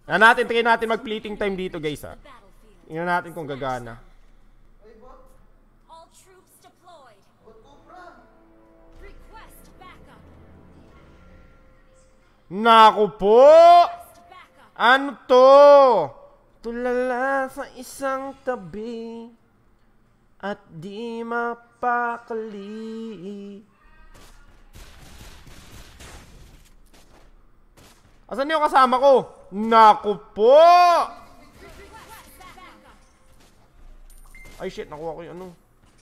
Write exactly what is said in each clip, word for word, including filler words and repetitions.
Tingnan natin, try natin mag-fleeting time dito guys ha. Tingnan natin kung gagana. Naku po! Ano to? Tulala sa isang tabi at di mapakali. Asan yung kasama ko? Naku po! Ay shit, nakuha ko yung ano.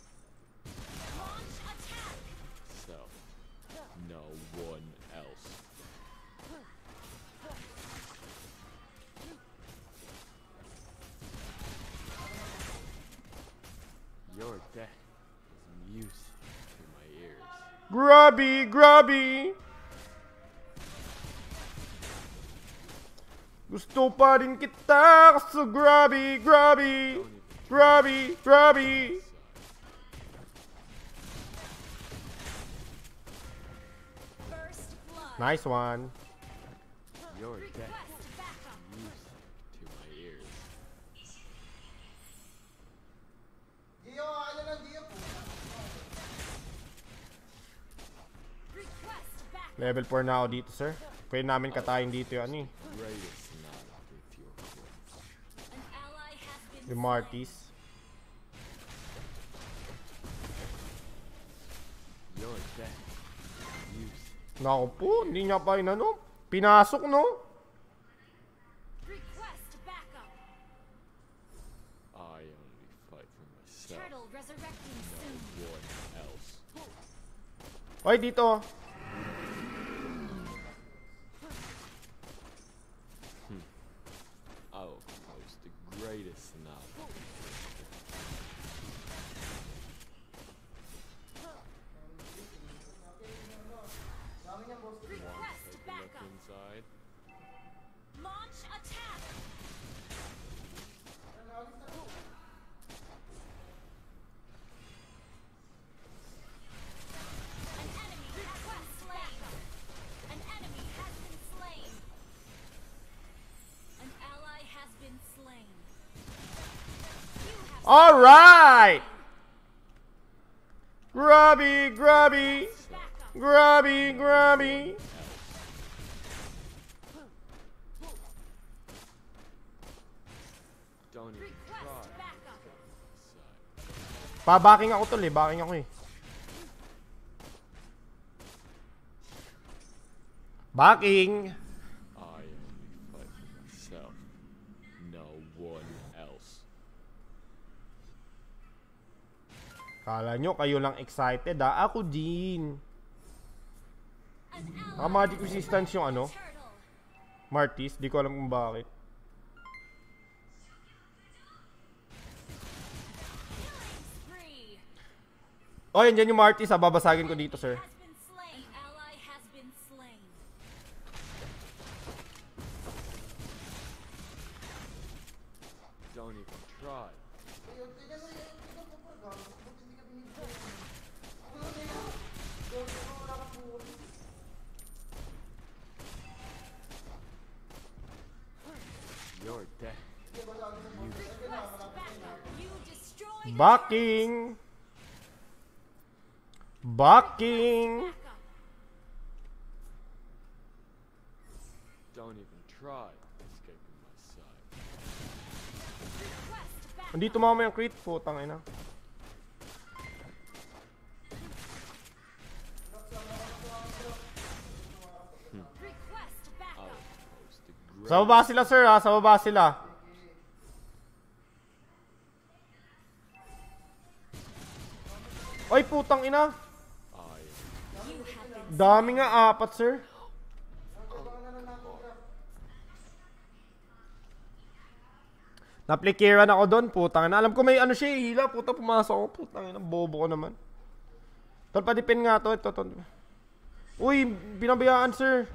Your death is music to my ears. Grubby, grubby. Gusto pa rin kita kasi grubby, grubby. Grubby, grubby. Nice one. Your death is music to my ears. Level four na ako dito, sir. Pwede namin katayin dito yung ano eh. Yung Martis. Naku po, hindi niya pa yun ano. Pinasok, no? I only fight for myself. No one else. Oy, dito. I'll compose the greatest novel. Request backup. Inside. Launch attack. An enemy request slain. An enemy has been slain. An ally has been slain. You have All right. Grubby, grubby. backup. Grubby, grubby. Don't even Request try. backup. Pabaking ako tol eh. Baking ako eh. Backing. I only fight for myself. No one else. Kala nyo kayo lang excited ha. Ako din. An ally Naka magic resistance yung ano. turtle. Martis. Di ko alam kung bakit. Killing spree. Oh, yan dyan yung Martis ha. Babasagin ko dito, sir. Has been slain. An ally has been slain. Don't even try. Your death. You destroyed Backing. Backing. backup. Don't even try escaping my sight. Request backup. Hindi tumama yung crit. Putang ina. Request backup. I'll compose the greatest. Sa baba sila, sir ha. Sa baba sila. Ay, putang ina. I You have been Dami nga, apat, sir. Naplikiran ako doon, putang ina. Alam ko may ano siya, eh, hila. Puta, pumasok ako. Putang ina, bobo ko naman. Tol, padipin nga to. Ito, to. Uy, binabayaan, sir.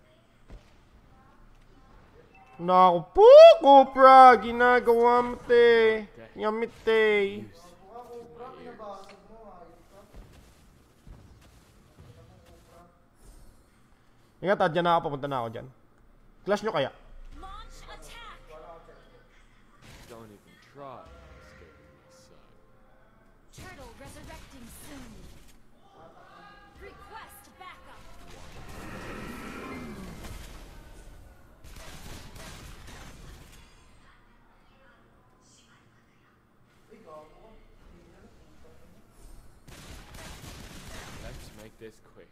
Naku po, Cobra. Ginagawa mo, te. Yamit, te. Ingat, ah, dyan na ako. Papunta na ako dyan. Clash nyo kaya? launch attack. try escaping my sight. Turtle resurrecting soon. Request backup. Let's make this quick.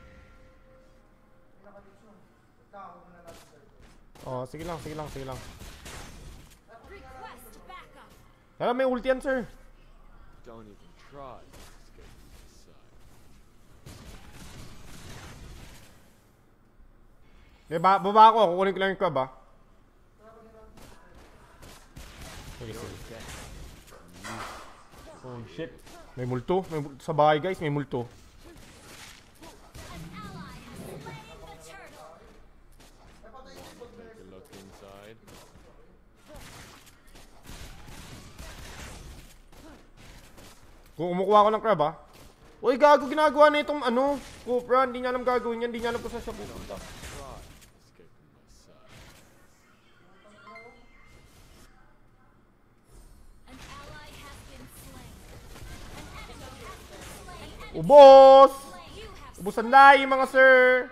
Oh, sige lang, sige lang, sige lang. Request backup. Kaya may ulti yan, sir. Don't even try escaping my sight. Eh, ba baba ako, kukunin ko lang yung crab, ah. Sige, sige. Oh, shit. May multo. May multo sa bahay, guys. May multo. An ally has slain the turtle. Take a look inside. Kung kumukuha ako ng crab, ah. Uy, gago, ginagawa na itong ano. Cupra, hindi niya alam gagawin yan. Hindi niya alam kung saan siya pupunta. Try escaping my sight. An ally has been slain. An enemy has been slain. An enemy Ubos! slain. You have Ubusan lahi, mga sir.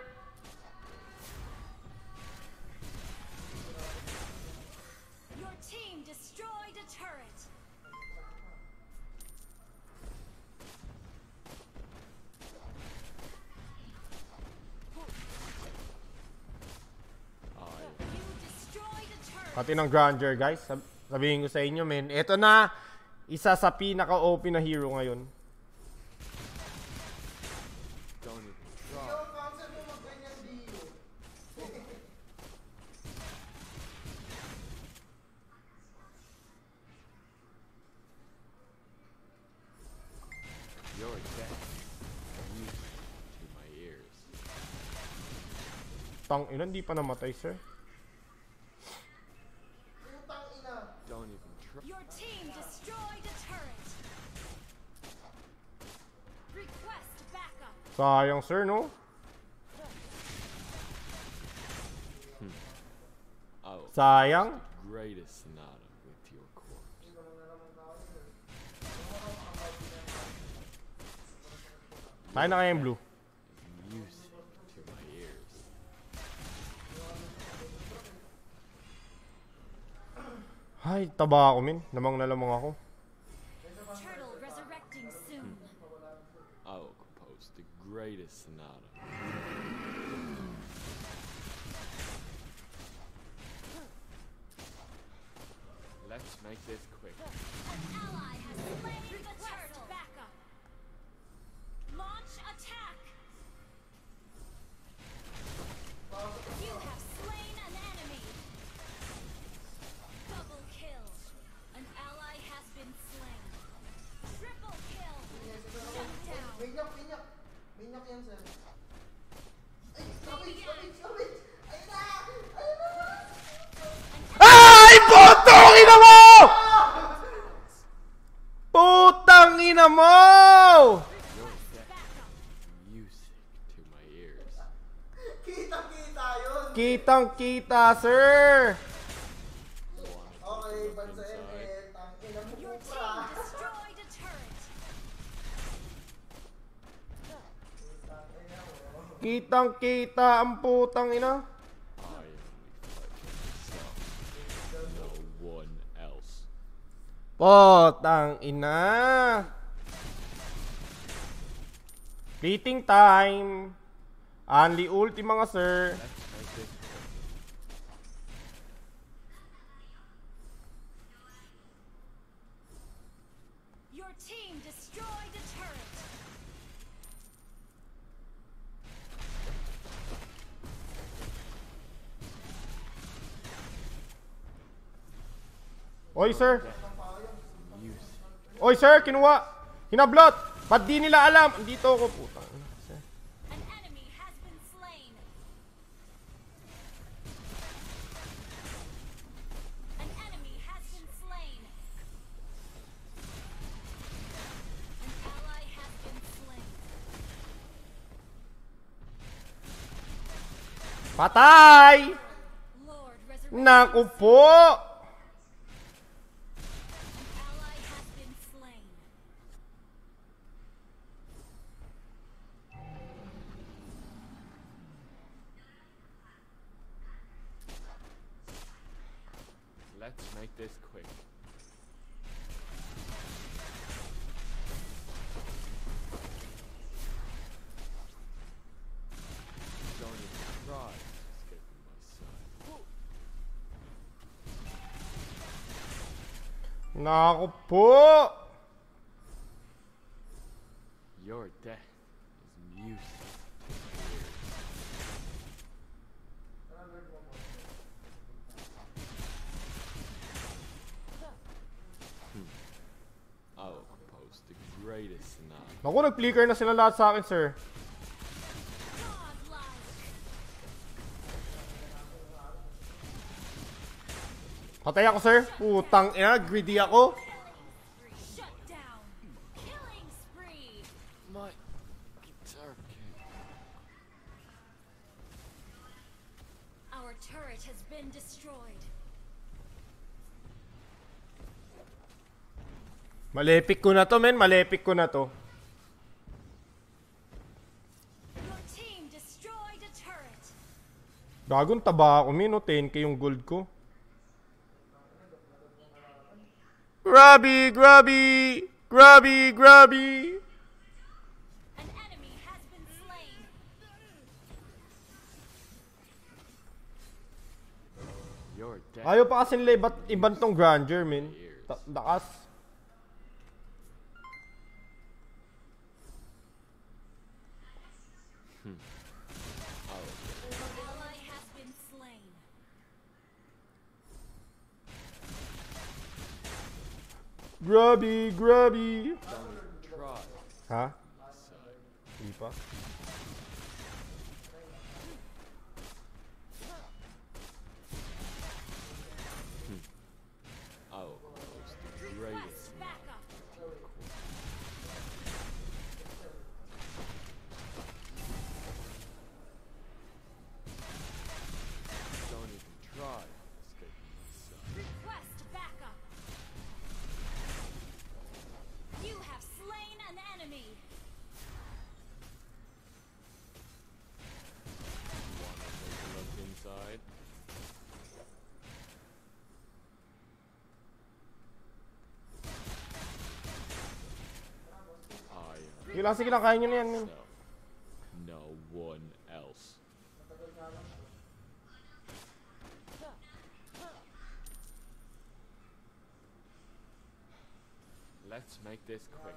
Your team destroyed a turret. I You destroyed a turret. Pati ng grandeur, guys. Sab sabihin ko sa inyo, men. Ito na. Isa sa pinaka-O P na hero ngayon. don't even try. Your death music to my ears. Tang ina, hindi pa namatay, sir. Don't even try. Your team destroyed a turret. Request backup. Sayang, sir, no? Oh, Sayang. greatest sonata with your corpse. Tayo na kayo yung blue. Music to my ears. Ay, taba ako, min. Namang nalamang ako. Turtle resurrecting soon. I will compose the greatest sonata. Let's make this quick. An ally has slain the turtle. Backup. Launch attack. You have slain an enemy. Double kill. An ally has been slain. Triple kill. Shut down. Minyak, minyak. Minyak yan, sir. Ay, kabit, kabit, kabit. Ayun na! Ayun na! Ay! Putang ina mo! Putang ina mo! Your death music to my ears. Kitang-kita yun. Kitang-kita, sir! Okay, bansa M L. Tangina mo Your po team pa. destroyed a turret. Kitang-kita ang putang ina. I only fight for myself. No one else. Putang ina. Beating time. Only ulti, mga sir. Let's make this quick. Your team destroyed a turret. Oy, sir. Music. Oy, sir, kinuha. Hinablot. Ba't di nila alam? Andito ako, putang ina. Sir. An enemy has been slain. An enemy has been slain. An ally has been slain. Patay! Lord resurrect. Naku po! Let's make this quick. Don't even try escaping my sight. Nako po! Your death is music. Hmm. I will compose the greatest sonata. Naku, nag-flicker na sila lahat sa akin, sir. Godlike. Patay ako, sir. Putang ina, greedy ako. Shut down. Killing spree. My guitar king. Our turret has been destroyed. Malepik ko na to, men. Malepik ko na to. Your team destroyed a turret. Gagong taba ako, men. No? ten K yung gold ko. Grabby! Grabby! Grabby! Grabby! An enemy has been slain. Your death. Ayaw pa kasi nila iba't ibang tong grandeur, men. Ta- Dakas. Ally has been slain. Grabby! Grabby! Don't even try Ha? my sight. Hindi pa. I will compose the Request greatest backup. Don't even try escaping my sight. Request backup. You have slain an enemy. Wanna take a look inside? I am Sige lang, sige lang. Kaya nyo na yan, men. myself. No one else. Let's make this quick.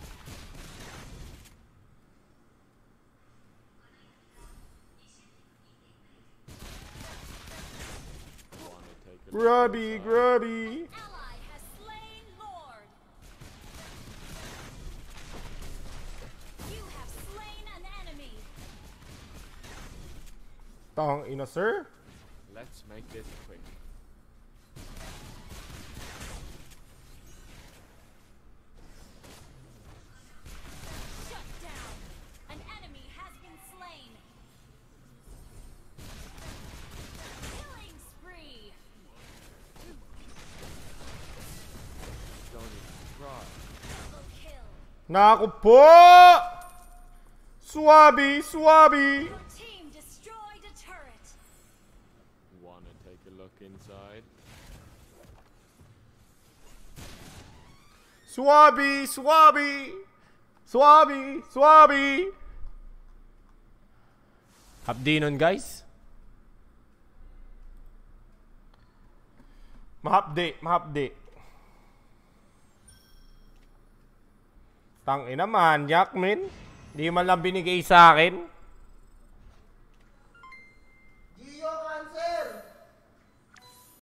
Wanna take a look Grabby! inside? Grabby! Ally has slain Lord. You have slain an enemy. Tang ina, sir. Let's make this quick. Shut down. An enemy has been slain. Killing spree. Don't even try. Double kill. Nako po! Swaby! Swaby! Your team destroyed a turret. Wanna take a look inside? Swaby! Swaby! Swaby! Swaby! Hapdi nun, guys. Mahapdi. Mahapdi. Tang ina, manyak, men. Di man lang binigay sa akin.